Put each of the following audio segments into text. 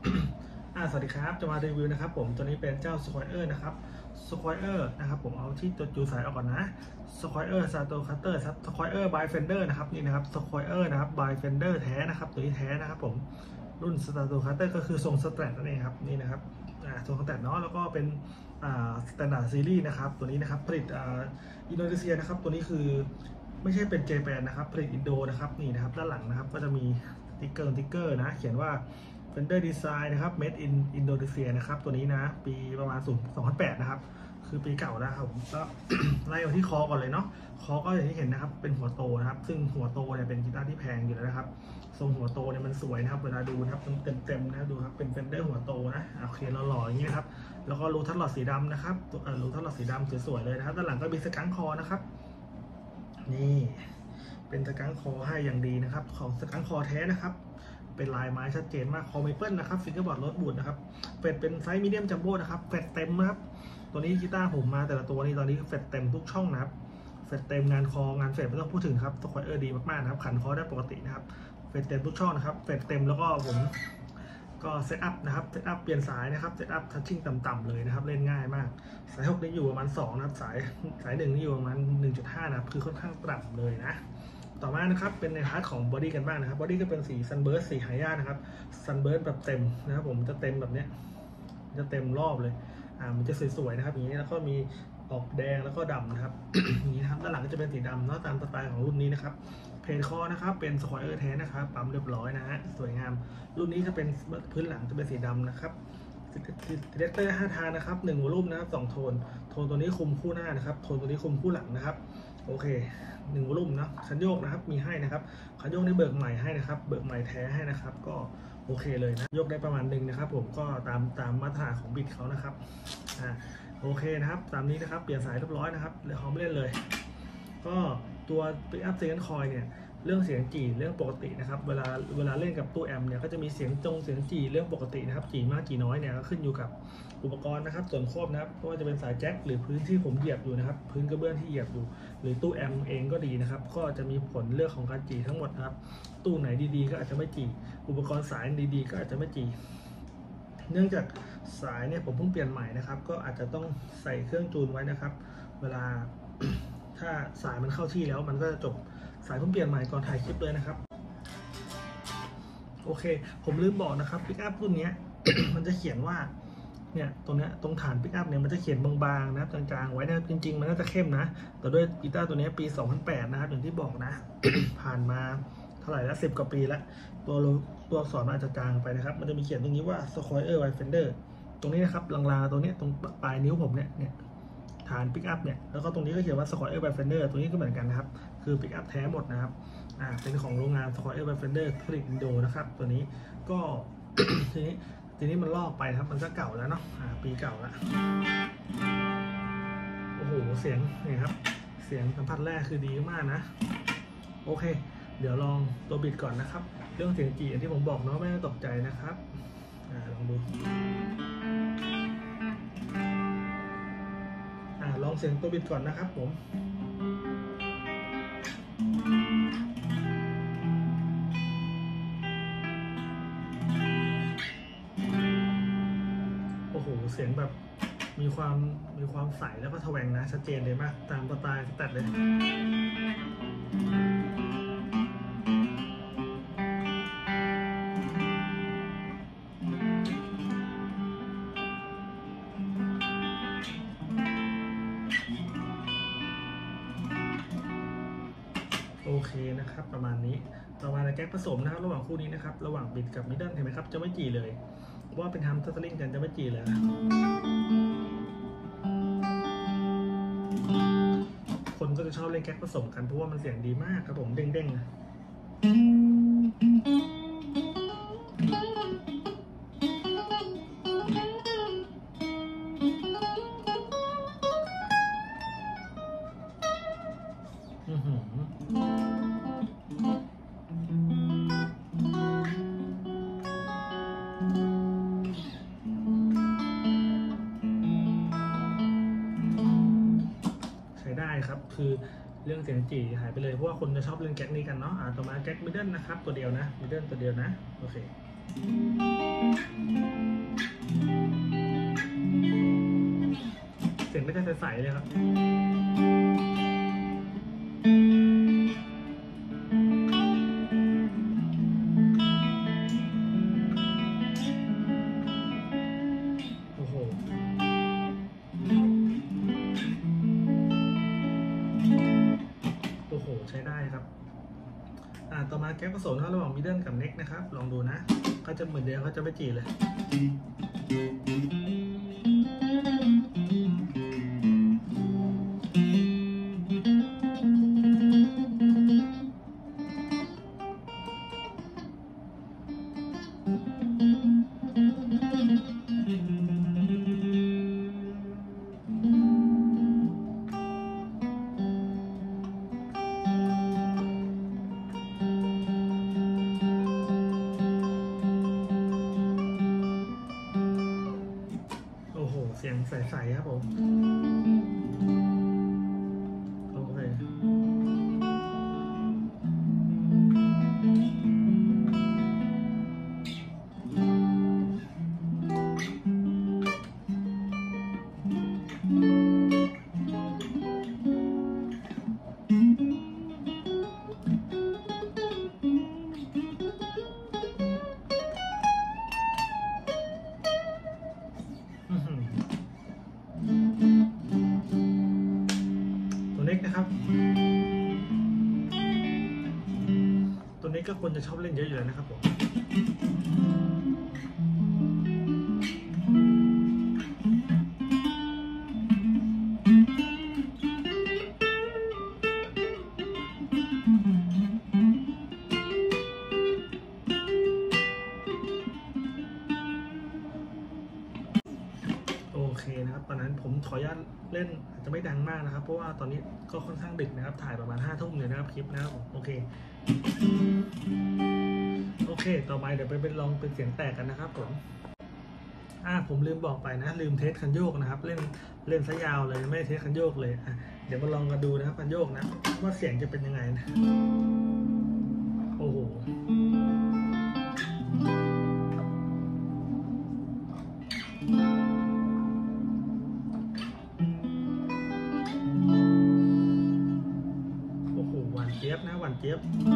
สวัสดีครับจะมารีวิวนะครับผมตัวนี้เป็นเจ้า Squire นะครับ Squire นะครับผมเอาที่ตัวจูสายออกก่อนนะ Squire Stratocaster Squire by Fender นะครับนี่นะครับ Squire นะครับ by Fender แท้นะครับตัวนี้แท้นะครับผมรุ่น Stratocaster ก็คือทรง Strat นั่นเองครับนี่นะครับทรง Strat เนาะแล้วก็เป็นStandard Series นะครับตัวนี้นะครับผลิตอินโดนีเซียนะครับตัวนี้คือไม่ใช่เป็นเจแปนนะครับผลิตอินโดนะครับนี่นะครับด้านหลังนะครับก็จะมีสติ๊กเกอร์นะเขียนว่าFender Design นะครับ Made in Indonesia นะครับตัวนี้นะปีประมาณ2008นะครับคือปีเก่านะครับผมก็ ไล่มาที่คอก่อนเลยเนาะคอก็อย่างที่เห็นนะครับเป็นหัวโตนะครับซึ่งหัวโตเนี่ยเป็นกีตาร์ที่แพงอยู่แล้วนะครับทรงหัวโตเนี่ยมันสวยนะครับเวลาดูนะครับเต็มนะดูครับเป็น Fender หัวโตนะโอเคหล่อๆอย่างนี้นะครับแล้วก็รูทัชหลอดสีดำนะครับรูทัชหลอดสีดำสวยๆเลยนะครับด้านหลังก็มีสกังคอนะครับนี่เป็นสกังคอให้อย่างดีนะครับของสกังคอแท้นะครับเป็นลายไม้ชัดเจนมากคอเมเปิลนะครับฟิงเกอร์บอร์ดรถบูดนะครับเฟดเป็นไซส์มีเดียมจัมโบ้นะครับเฟดเต็มนะครับตัวนี้กีตาร์ผมมาแต่ละตัวนี้ตอนนี้เฟดเต็มทุกช่องนะครับเฟดเต็มงานคองานเฟดไม่ต้องพูดถึงครับSquireดีมากๆนะครับขันคอได้ปกตินะครับเฟดเต็มทุกช่องนะครับเฟดเต็มแล้วก็ผมก็เซตอัพนะครับเซตอัพเปลี่ยนสายนะครับเซตอัพทัชชิ่งต่ำๆเลยนะครับเล่นง่ายมากสาย6นี่อยู่ประมาณ2นะครับสาย1นี่อยู่ประมาณ 1.5 นะครับคือค่อนข้างต่ำเลยนะต่อมานะครับเป็นในพาร์ทของบอดี้กันบ้างนะครับบอดี้ก็เป็นสีซันเบิร์ดสีหายากนะครับซันเบิร์ดแบบเต็มนะครับผมจะเต็มแบบเนี้ยจะเต็มรอบเลยมันจะสวยๆนะครับอย่างนี้แล้วก็มีออกแดงแล้วก็ดำนะครับ อย่างนี้ครับด้านหลังก็จะเป็นสีดำเนาะตามสไตล์ของรุ่นนี้นะครับเพจคอนะครับเป็นสควอเออร์แท้นะครับปั๊มเรียบร้อยนะฮะสวยงามรุ่นนี้จะเป็นพื้นหลังจะเป็นสีดำนะครับซีเลคเตอร์5 ทางนะครับ1 วอลลุ่มนะครับ2 โทนตัวนี้คุมคู่หน้านะครับโทนตัวนี้คุมคู่หลังนะครับโอเค1 วอลลุ่มนะคันโยกนะครับมีให้นะครับคันโยกนี่เบิกใหม่ให้นะครับเบิกใหม่แท้ให้นะครับก็โอเคเลยนะยกได้ประมาณนึงนะครับผมก็ตามมาตรฐานของบิดเขานะครับโอเคนะครับตามนี้นะครับเปลี่ยนสายเรียบร้อยนะครับเดี๋ยวเขาไม่เล่นเลยก็ตัวปิกอัพเซนคอยเนี่ยเรื่องเสียงจี่เรื่องปกตินะครับเวลาเล่นกับตู้แอมเนี่ยก็จะมีเสียงจี่เรื่องปกตินะครับจี่มากจี่น้อยเนี่ยก็ขึ้นอยู่กับอุปกรณ์นะครับส่วนควบนะครับไม่ว่าจะเป็นสายแจ็คหรือพื้นที่ผมเหยียบอยู่นะครับพื้นกระเบื้องที่เหยียบอยู่หรือตู้แอมเองก็ดีนะครับก็จะมีผลเรื่องของการจี่ทั้งหมดนะครับตู้ไหนดีๆก็อาจจะไม่จี่อุปกรณ์สายดีๆก็อาจจะไม่จี่เนื่องจากสายเนี่ยผมเพิ่งเปลี่ยนใหม่นะครับก็อาจจะต้องใส่เครื่องจูนไว้นะครับเวลา ถ้าสายมันเข้าที่แล้วมันก็จะจบสายผมเปลี่ยนใหม่ก่อนถ่ายคลิปเลยนะครับโอเคผมลืมบอกนะครับปิกอัพรุ่นนี้ มันจะเขียนว่าเนี่ยตรงฐานปิกอัพเนี่ยมันจะเขียนบางๆนะจางๆไว้นะจริงๆมันน่าจะเข้มนะแต่ด้วยกีตาร์ตัวนี้ปี2008นะครับอย่างที่บอกนะ ผ่านมาเท่าไหร่แล้ว10 กว่าปีแล้วตัวอักษรมันอาจจะจางไปนะครับมันจะมีเขียนตรงนี้ว่า Squire by Fender ตรงนี้นะครับลางๆตรงนี้ตรงปลายนิ้วผมเนี่ยฐานปิกอัพเนี่ยแล้วก็ตรงนี้ก็เขียนว่า Squire by Fender ตรงนี้ก็เหมือนกันนะครับคือปิกอัพแท้หมดนะครับเป็นของโรงงาน Squire by Fender ผลิตอินโดนะครับตัวนี้ก็ ทีนี้มันลอกไปครับมันก็เก่าแล้วเนาะปีเก่าแล้วโอ้โหเสียงนี่ครับเสียงสัมผัสแรกคือดีมากนะโอเคเดี๋ยวลองตัวบิดก่อนนะครับเรื่องเสียงจีอย่างที่ผมบอกเนาะไม่ต้องตกใจนะครับลองดูลองเสียงตัวบิดก่อนนะครับผมโอ้โหเสียงแบบมีความใสแล้วก็แสวงนะชัดเจนเลยมากตามสไตล์สแตทเลยโอเคนะครับประมาณนี้ต่อมาแก๊กผสมนะครับระหว่างคู่นี้นะครับระหว่างบิดกับมิดเดิลเห็นไหมครับจะไม่จีเลยเพราะว่าเป็นทำทัสลิงกันจะไม่จีเลยคนก็จะชอบเล่นแก๊กผสมกันเพราะว่ามันเสียงดีมากครับผมเด้งๆนะครับคือเรื่องเสียงจี่หายไปเลยเพราะว่าคนจะชอบเล่นแก๊กนี้กันเนาะต่อมาแก๊กมิดเดิลนะครับตัวเดียวนะมิดเดิลตัวเดียวนะโอเคใสๆเลยครับโอ้โหโอ้โหใช้ได้ครับต่อมาแก๊ปผสมระหว่างมิดเดิลกับเน็กนะครับลองดูนะเขาจะเหมือนเดิมเขาจะไม่จีเลยเสียงใสๆครับผมโอเคนะครับตัวนี้ก็ควรจะชอบเล่นเยอะอยู่แล้วนะครับผมโอเคนะครับตอนนั้นผมขออนุญาตเล่นอาจจะไม่ดังมากนะครับเพราะว่าตอนนี้ก็ค่อนข้างดึกนะครับถ่ายประมาณ5 ทุ่มเลยนะครับคลิปนะครับโอเคต่อไปเดี๋ยวไปลองเป็นเสียงแตกกันนะครับผมลืมบอกไปนะลืมเทสคันโยกนะครับเล่นซะยาวเลยไม่เทสคันโยกเลยเดี๋ยวมาลองกันดูนะครับคันโยกนะว่าเสียงจะเป็นยังไงนะโอ้โหหวานเจี๊ยบนะหวานเจี๊ยบ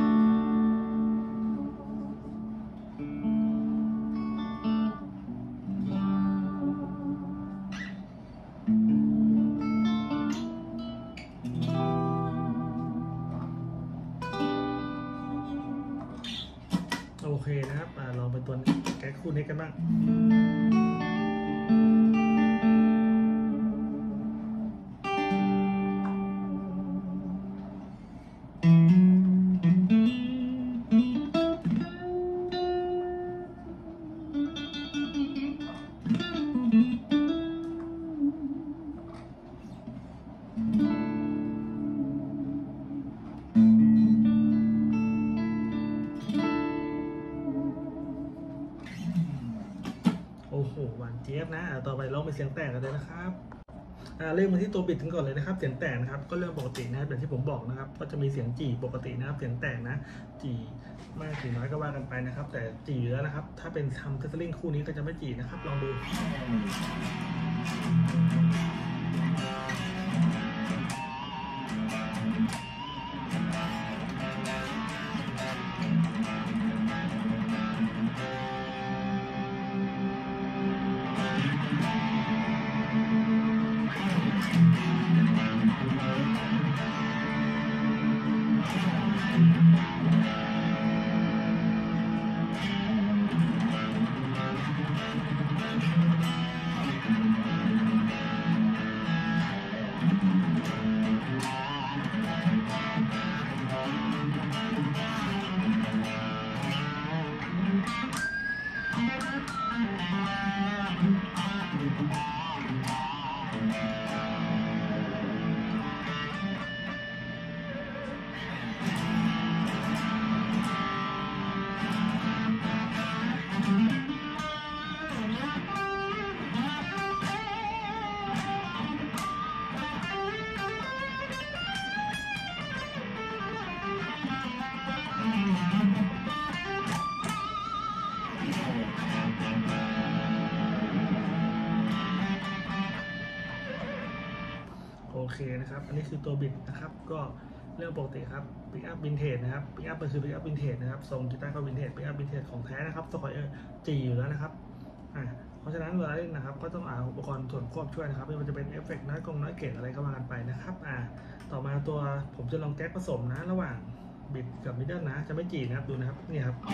โอเคนะครับลองเป็นตัวแก๊สคู่นี้กันบ้างโอ้โหหวานเจี๊ยบนะต่อไปลองเป็นเสียงแตกกันเลยนะครับเริ่มมาที่ตัวบิดถึงก่อนเลยนะครับเสียงแตกนะครับก็เริ่มปกตินะครับอย่างที่ผมบอกนะครับก็จะมีเสียงจี่ปกตินะครับเสียงแตกนะจี่มากจี่น้อยก็ว่ากันไปนะครับแต่จี่อยู่แล้วนะครับถ้าเป็นทำเทสลิ่งคู่นี้ก็จะไม่จี่นะครับลองดูโเคนะครับอันนี้คือตัวบิดนะครับก็เรื่องปกติครับปิกอัพวินเทจนะครับปิกอัพมันคือปิกอัพวินเทจนะครับทรงกีตาร์ก็วินเทจปิกอัพวินเทจของแท้นะครับสควอเออร์จีอยู่แล้วนะครับเพราะฉะนั้นเวลาเล่นนะครับก็ต้องอุปกรณ์ส่วนควบช่วยนะครับไม่ว่าจะเป็นเอฟเฟกต์น้อยเกรดอะไรก็มากันไปนะครับต่อมาตัวผมจะลองแก๊กผสมนะระหว่างบิดกับมิดเดิลนะจะไม่จีนะครับดูนะครับนี่ครับ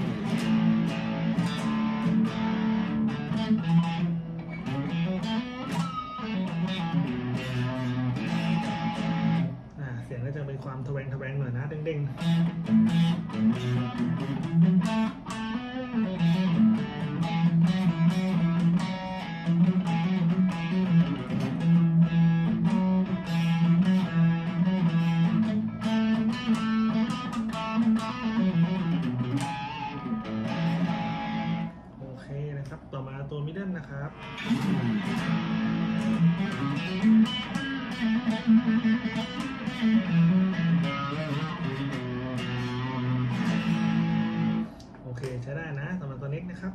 เสียงก็จะเป็นความทะแวงหน่อยนะเด้งโอเคนะครับต่อมาตัวมิดเดิลนะครับโอเคใช้ได้นะต่อมาตัวนี้นะครับ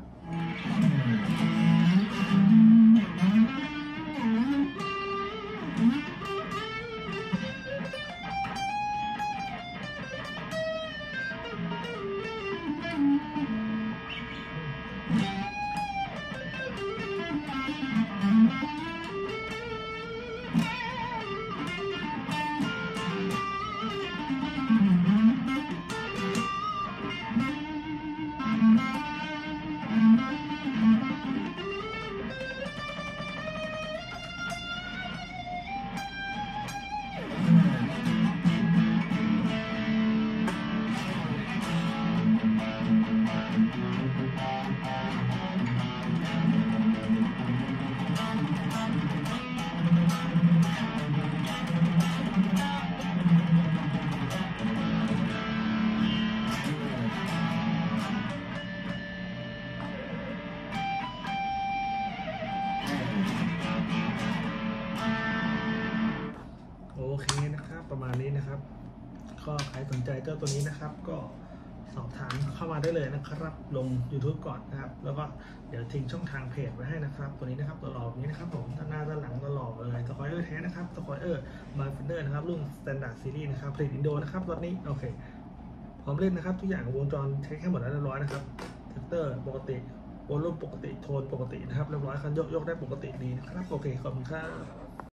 โอเคนะครับประมาณนี้นะครับก็ใครสนใจเจ้าตัวนี้นะครับก็สอบถามเข้ามาได้เลยนะครับลง YouTube ก่อนนะครับแล้วก็เดี๋ยวทิ้งช่องทางเพจไว้ให้นะครับตัวนี้นะครับตัวหล่อนี้นะครับผมด้านหน้าด้านหลังตัวหล่อเลยสควอเออร์แท้นะครับสควอเออร์บายเฟนเดอร์นะครับรุ่น Standard Series นะครับผลิตอินโดนะครับตัวนี้โอเคพร้อมเล่นนะครับทุกอย่างวงจรเช็คให้หมดแล้วเรียบร้อยนะครับเทคเตอร์ปกติวอลลุ่มปกติโทนปกตินะครับเรียบร้อยคันยกได้ปกติดีนะครับโอเคขอบคุณครับ